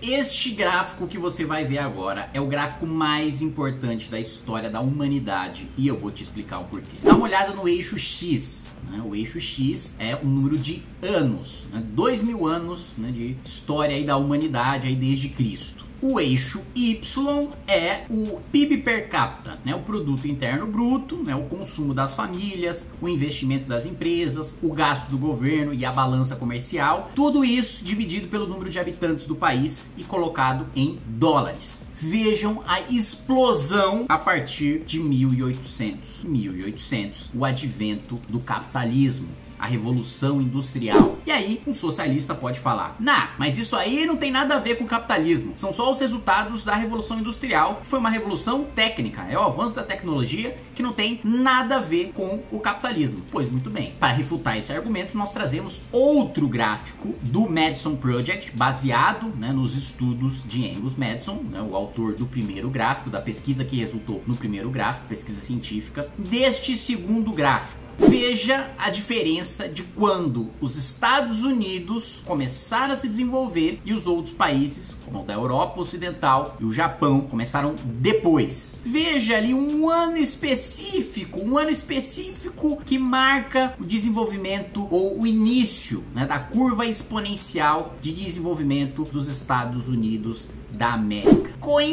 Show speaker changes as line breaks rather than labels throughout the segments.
Este gráfico que você vai ver agora é o gráfico mais importante da história da humanidade e eu vou te explicar o porquê. Dá uma olhada no eixo X. O eixo X é o número de anos, 2000 anos de história aí da humanidade aí desde Cristo. O eixo Y é o PIB per capita, o produto interno bruto, o consumo das famílias, o investimento das empresas, o gasto do governo e a balança comercial. Tudo isso dividido pelo número de habitantes do país e colocado em dólares. Vejam a explosão a partir de 1800, o advento do capitalismo, a revolução industrial. E aí um socialista pode falar: mas isso aí não tem nada a ver com o capitalismo, são só os resultados da revolução industrial, que foi uma revolução técnica, é o avanço da tecnologia que não tem nada a ver com o capitalismo. Pois muito bem, para refutar esse argumento nós trazemos outro gráfico do Madison Project, baseado nos estudos de Angus Madison, o autor do primeiro gráfico, da pesquisa que resultou no primeiro gráfico, pesquisa científica. Deste segundo gráfico, veja a diferença de quando os Estados Unidos começaram a se desenvolver e os outros países, como o da Europa Ocidental e o Japão, começaram depois. Veja ali um ano específico que marca o desenvolvimento ou o início da curva exponencial de desenvolvimento dos Estados Unidos da América.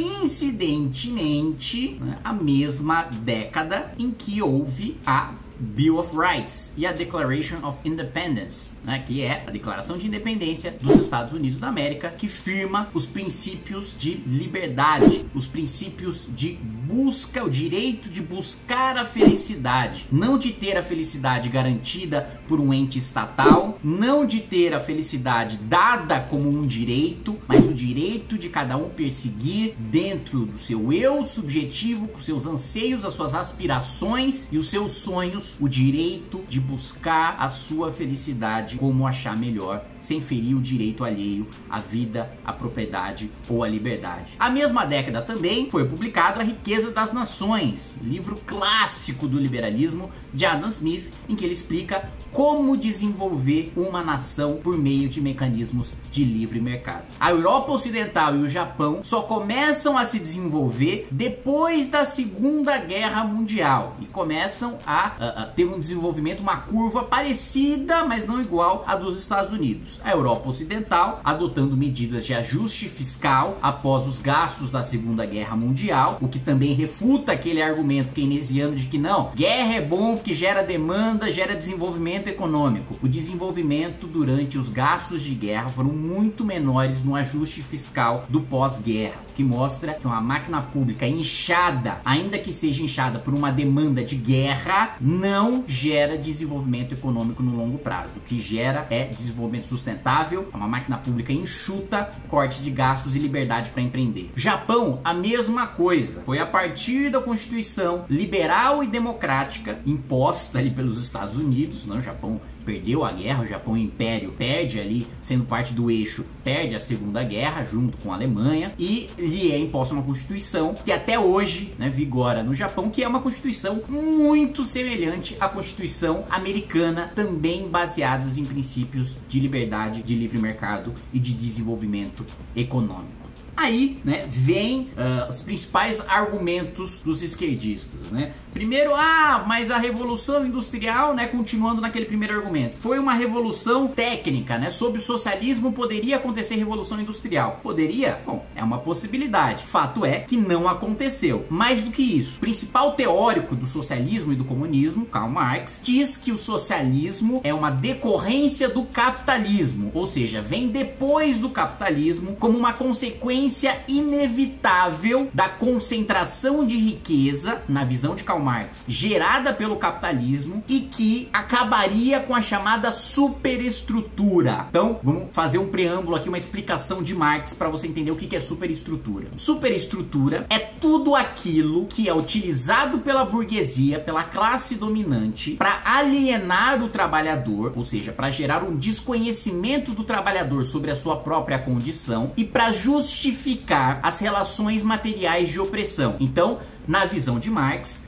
Coincidentemente, a mesma década em que houve a Bill of Rights e a Declaration of Independence, que é a Declaração de Independência dos Estados Unidos da América, que firma os princípios de liberdade, os princípios de busca, o direito de buscar a felicidade, não de ter a felicidade garantida por um ente estatal, não de ter a felicidade dada como um direito, mas o direito de cada um perseguir dentro do seu eu subjetivo, com seus anseios, as suas aspirações e os seus sonhos, o direito de buscar a sua felicidade como achar melhor, sem ferir o direito alheio à vida, à propriedade ou à liberdade. A mesma década também foi publicado A Riqueza das Nações, livro clássico do liberalismo de Adam Smith, em que ele explica como desenvolver uma nação por meio de mecanismos de livre mercado. A Europa Ocidental e o Japão só começam a se desenvolver depois da Segunda Guerra Mundial e começam a ter um desenvolvimento, uma curva parecida, mas não igual à dos Estados Unidos. A Europa Ocidental adotando medidas de ajuste fiscal após os gastos da Segunda Guerra Mundial, o que também refuta aquele argumento keynesiano de que não, guerra é bom porque gera demanda, gera desenvolvimento econômico. O desenvolvimento durante os gastos de guerra foram muito menores no ajuste fiscal do pós-guerra, que mostra que uma máquina pública inchada, ainda que seja inchada por uma demanda de guerra, não gera desenvolvimento econômico no longo prazo. O que gera é desenvolvimento sustentável, uma máquina pública enxuta, corte de gastos e liberdade para empreender. Japão, a mesma coisa. Foi a partir da Constituição liberal e democrática imposta ali pelos Estados Unidos, o Japão perdeu a guerra, o Japão Império perde ali, sendo parte do eixo, perde a Segunda Guerra junto com a Alemanha e lhe é imposta uma Constituição que até hoje vigora no Japão, que é uma Constituição muito semelhante à Constituição americana, também baseadas em princípios de liberdade, de livre mercado e de desenvolvimento econômico. Aí, vem os principais argumentos dos esquerdistas, Primeiro, mas a Revolução Industrial, continuando naquele primeiro argumento, foi uma revolução técnica, Sob o socialismo poderia acontecer revolução industrial. Poderia? Bom, é uma possibilidade. Fato é que não aconteceu. Mais do que isso, o principal teórico do socialismo e do comunismo, Karl Marx, diz que o socialismo é uma decorrência do capitalismo, ou seja, vem depois do capitalismo como uma consequência inevitável da concentração de riqueza, na visão de Karl Marx, gerada pelo capitalismo e que acabaria com a chamada superestrutura. Então, vamos fazer um preâmbulo aqui, uma explicação de Marx para você entender o que é superestrutura. Superestrutura é tudo aquilo que é utilizado pela burguesia, pela classe dominante, para alienar o trabalhador, ou seja, para gerar um desconhecimento do trabalhador sobre a sua própria condição e para justificar justificar as relações materiais de opressão. Então, na visão de Marx,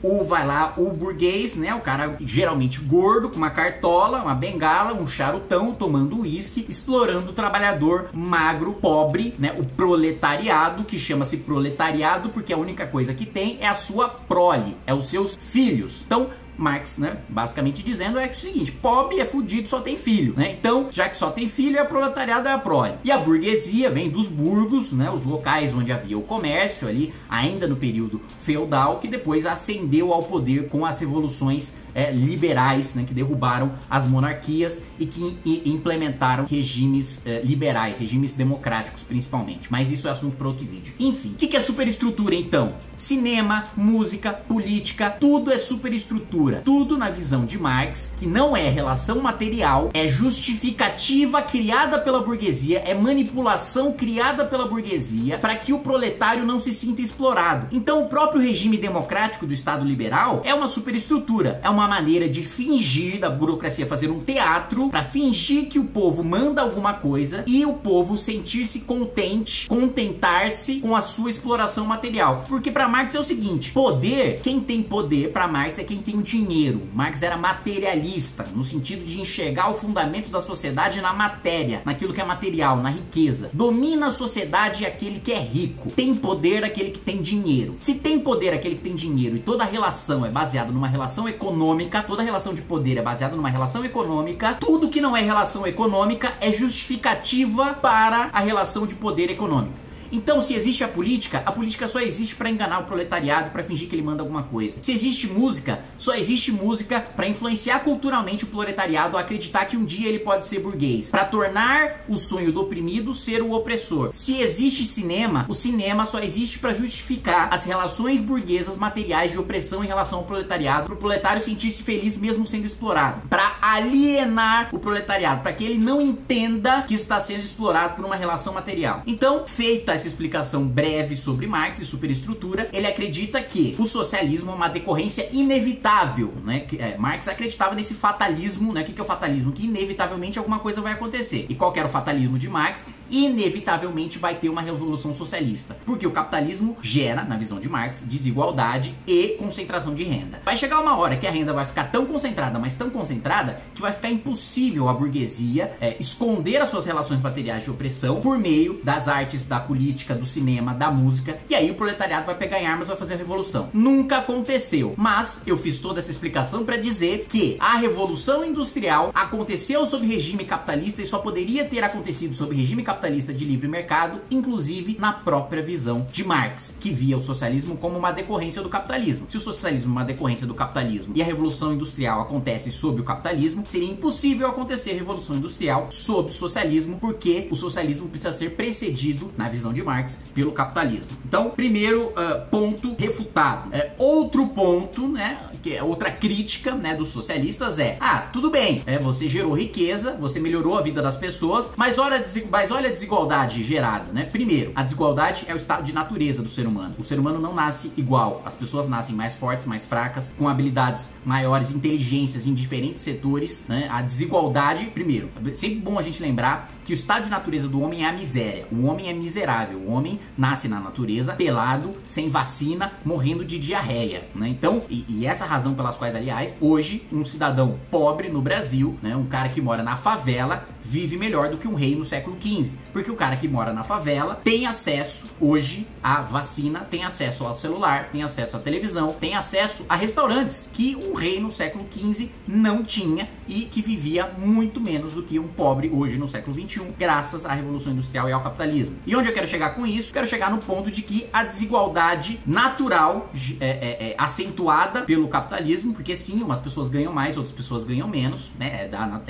o burguês, né, o cara geralmente gordo, com uma cartola, uma bengala, um charutão, tomando uísque, explorando o trabalhador magro, pobre, né, o proletariado, que chama-se proletariado porque a única coisa que tem é a sua prole, é os seus filhos. Então, Marx, né, basicamente dizendo é o seguinte: pobre é fudido, só tem filho, né? Então, já que só tem filho, é proletariado, é a prole. E a burguesia vem dos burgos, né, os locais onde havia o comércio ali, ainda no período feudal, que depois ascendeu ao poder com as revoluções liberais, né, que derrubaram as monarquias e que implementaram regimes liberais, regimes democráticos principalmente. Mas isso é assunto para outro vídeo. Enfim, o que é superestrutura então? Cinema, música, política, tudo é superestrutura. Tudo na visão de Marx, que não é relação material, é justificativa criada pela burguesia, é manipulação criada pela burguesia para que o proletário não se sinta explorado. Então o próprio regime democrático do Estado liberal é uma superestrutura, é uma maneira de fingir, da burocracia fazer um teatro para fingir que o povo manda alguma coisa e o povo sentir-se contente, contentar-se com a sua exploração material. Porque para Marx é o seguinte: poder, quem tem poder para Marx é quem tem o dinheiro. Marx era materialista, no sentido de enxergar o fundamento da sociedade na matéria, naquilo que é material, na riqueza. Domina a sociedade aquele que é rico, tem poder aquele que tem dinheiro. Se tem poder aquele que tem dinheiro e toda a relação é baseada numa relação econômica, toda relação de poder é baseada numa relação econômica, tudo que não é relação econômica é justificativa para a relação de poder econômica. Então, se existe a política só existe para enganar o proletariado, para fingir que ele manda alguma coisa. Se existe música, só existe música para influenciar culturalmente o proletariado a acreditar que um dia ele pode ser burguês, para tornar o sonho do oprimido ser o opressor. Se existe cinema, o cinema só existe para justificar as relações burguesas materiais de opressão em relação ao proletariado, para o proletário sentir-se feliz mesmo sendo explorado, para alienar o proletariado, para que ele não entenda que está sendo explorado por uma relação material. Então, feita essa explicação breve sobre Marx e superestrutura, ele acredita que o socialismo é uma decorrência inevitável, né? Marx acreditava nesse fatalismo, né? O que é o fatalismo? Que inevitavelmente alguma coisa vai acontecer. E qual que era o fatalismo de Marx? Inevitavelmente vai ter uma revolução socialista, porque o capitalismo gera, na visão de Marx, desigualdade e concentração de renda. Vai chegar uma hora que a renda vai ficar tão concentrada, mas tão concentrada, que vai ficar impossível a burguesia esconder as suas relações materiais de opressão por meio das artes, da política, do cinema, da música, e aí o proletariado vai pegar em armas e vai fazer a revolução. Nunca aconteceu, mas eu fiz toda essa explicação para dizer que a revolução industrial aconteceu sob regime capitalista e só poderia ter acontecido sob regime capitalista de livre mercado, inclusive na própria visão de Marx, que via o socialismo como uma decorrência do capitalismo. Se o socialismo é uma decorrência do capitalismo e a revolução industrial acontece sob o capitalismo, seria impossível acontecer a revolução industrial sob o socialismo, porque o socialismo precisa ser precedido, na visão de Marx, pelo capitalismo. Então, primeiro ponto refutado. Outro ponto, né, que é outra crítica, né, dos socialistas tudo bem, você gerou riqueza, você melhorou a vida das pessoas, mas olha a desigualdade gerada, né? Primeiro, a desigualdade é o estado de natureza do ser humano. O ser humano não nasce igual. As pessoas nascem mais fortes, mais fracas, com habilidades maiores, inteligências em diferentes setores, né? A desigualdade, primeiro, é sempre bom a gente lembrar que o estado de natureza do homem é a miséria. O homem é miserável. O homem nasce na natureza, pelado, sem vacina, morrendo de diarreia, né? Então, e essa razão pelas quais, aliás, hoje, um cidadão pobre no Brasil, né, um cara que mora na favela, vive melhor do que um rei no século XV. Porque o cara que mora na favela tem acesso, hoje, à vacina, tem acesso ao celular, tem acesso à televisão, tem acesso a restaurantes, que um rei no século XV não tinha e que vivia muito menos do que um pobre hoje no século XXI, graças à Revolução Industrial e ao capitalismo. E onde eu quero chegar com isso? Quero chegar no ponto de que a desigualdade natural é acentuada pelo capitalismo, porque sim, umas pessoas ganham mais, outras pessoas ganham menos, né?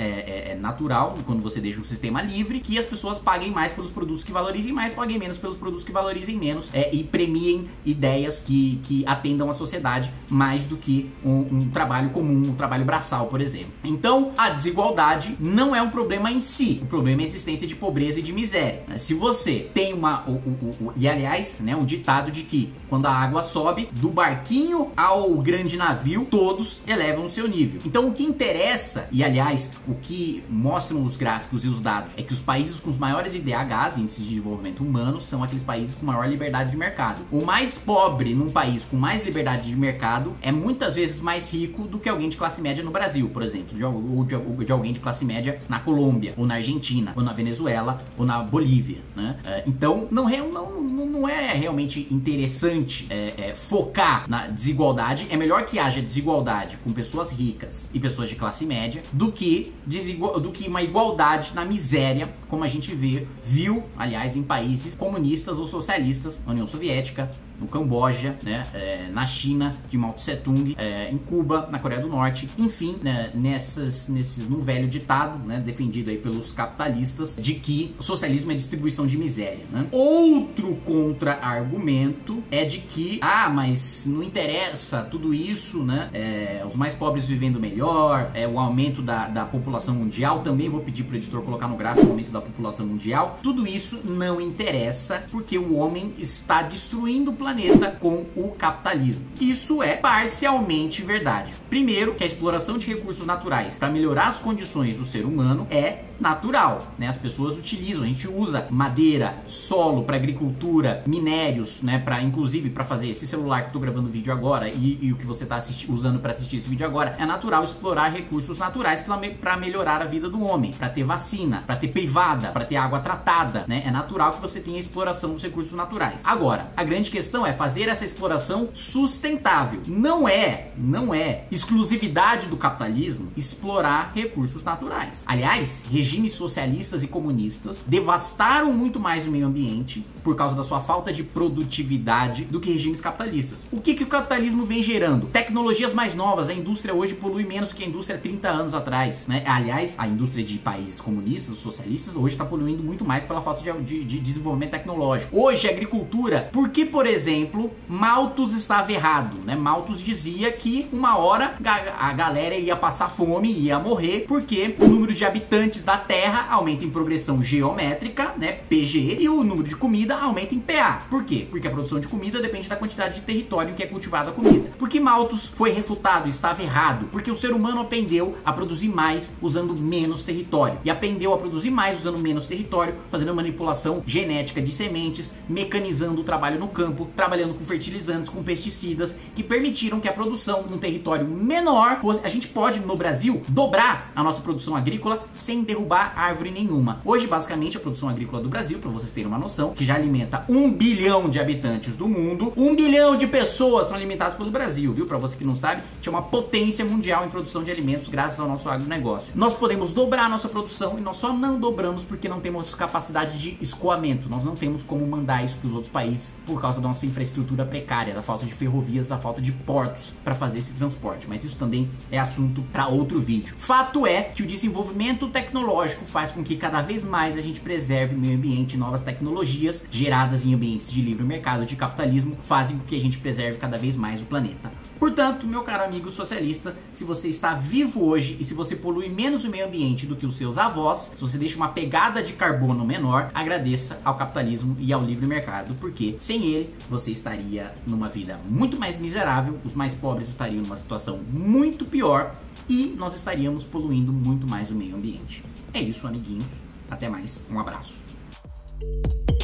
É natural, quando você deixa um sistema livre, que as pessoas paguem mais pelos produtos que valorizem mais, paguem menos pelos produtos que valorizem menos, e premiem ideias que atendam a sociedade mais do que um trabalho comum, um trabalho braçal, por exemplo. Então, a desigualdade não é um problema em si, o problema é a existência de pobreza e de miséria. Se você tem e aliás, né, um ditado de que quando a água sobe, do barquinho ao grande navio, todos elevam o seu nível. Então, o que interessa, e aliás, o que mostram os gráficos e os dados, é que os países com os maiores IDHs, Índices de Desenvolvimento Humano, são aqueles países com maior liberdade de mercado. O mais pobre num país com mais liberdade de mercado é muitas vezes mais rico do que alguém de classe média no Brasil, por exemplo, ou de alguém de classe média na Colômbia, ou na Argentina, ou na Venezuela, ou na Bolívia, né? Então não é realmente interessante focar na desigualdade. É melhor que haja desigualdade com pessoas ricas e pessoas de classe média do que uma igualdade na miséria, como a gente viu, aliás, em países comunistas ou socialistas, na União Soviética, no Camboja, né, na China, de Mao Tse Tung, em Cuba, na Coreia do Norte, enfim, né, num velho ditado, né, defendido aí pelos capitalistas, de que o socialismo é distribuição de miséria, né? Outro contra-argumento é de que, mas não interessa tudo isso, né, os mais pobres vivendo melhor, o aumento da população mundial, também vou pedir para o editor colocar no gráfico o aumento da população mundial, tudo isso não interessa, porque o homem está destruindo o planeta com o capitalismo. Isso é parcialmente verdade. Primeiro, que a exploração de recursos naturais para melhorar as condições do ser humano é natural, né? As pessoas utilizam, a gente usa madeira, solo para agricultura, minérios, né? Inclusive para fazer esse celular que eu tô gravando vídeo agora e o que você tá usando para assistir esse vídeo agora, é natural explorar recursos naturais para melhorar a vida do homem, para ter vacina, para ter privada, para ter água tratada, né? É natural que você tenha exploração dos recursos naturais. Agora, a grande questão é fazer essa exploração sustentável. Não é exclusividade do capitalismo explorar recursos naturais. Aliás, regimes socialistas e comunistas devastaram muito mais o meio ambiente por causa da sua falta de produtividade do que regimes capitalistas. O que o capitalismo vem gerando? Tecnologias mais novas. A indústria hoje polui menos que a indústria 30 anos atrás, né? Aliás, a indústria de países comunistas, socialistas, hoje está poluindo muito mais pela falta de desenvolvimento tecnológico. Hoje, a agricultura, porque, por exemplo, Malthus estava errado, né? Malthus dizia que uma hora a galera ia passar fome, ia morrer, porque o número de habitantes da Terra aumenta em progressão geométrica, né, PG, e o número de comida aumenta em PA. Por quê? Porque a produção de comida depende da quantidade de território em que é cultivada a comida. Porque Malthus foi refutado, estava errado, porque o ser humano aprendeu a produzir mais usando menos território, e aprendeu a produzir mais usando menos território, fazendo manipulação genética de sementes, mecanizando o trabalho no campo, trabalhando com fertilizantes, com pesticidas, que permitiram que a produção num território menor fosse. A gente pode, no Brasil, dobrar a nossa produção agrícola sem derrubar árvore nenhuma. Hoje, basicamente, a produção agrícola do Brasil, para vocês terem uma noção, que já alimenta 1 bilhão de habitantes do mundo, 1 bilhão de pessoas são alimentadas pelo Brasil, viu? Para você que não sabe, a gente é uma potência mundial em produção de alimentos graças ao nosso agronegócio. Nós podemos dobrar a nossa produção e nós só não dobramos porque não temos capacidade de escoamento. Nós não temos como mandar isso para os outros países por causa da nossa infraestrutura precária, da falta de ferrovias, da falta de portos para fazer esse transporte. Mas isso também é assunto para outro vídeo. Fato é que o desenvolvimento tecnológico faz com que cada vez mais a gente preserve o meio ambiente. Novas tecnologias geradas em ambientes de livre mercado, de capitalismo, fazem com que a gente preserve cada vez mais o planeta. Portanto, meu caro amigo socialista, se você está vivo hoje e se você polui menos o meio ambiente do que os seus avós, se você deixa uma pegada de carbono menor, agradeça ao capitalismo e ao livre mercado, porque sem ele você estaria numa vida muito mais miserável, os mais pobres estariam numa situação muito pior e nós estaríamos poluindo muito mais o meio ambiente. É isso, amiguinhos. Até mais. Um abraço.